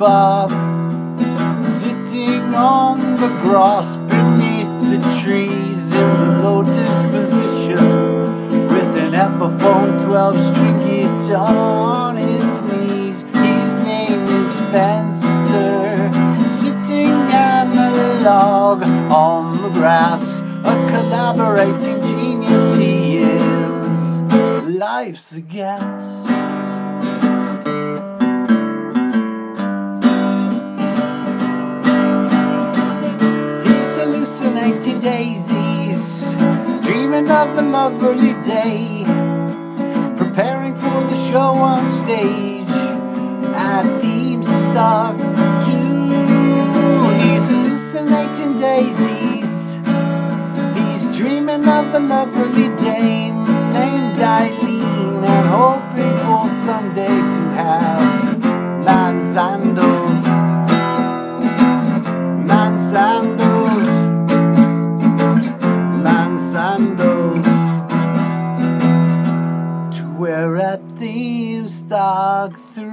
above, sitting on the grass beneath the trees in the lotus position, with an Epiphone 12-string guitar on his knees. His name is Fenster, sitting analog on the grass, a collaborating genius he is. Life's a gas. He's hallucinating daisies, dreaming of a lovely day, preparing for the show on stage at Themestock Twooooo. He's hallucinating daisies, he's dreaming of a lovely dame named Eileen, and hoping for someday to have man sandals, man sandals, man sandals to wear at Themestock Threeeeeee.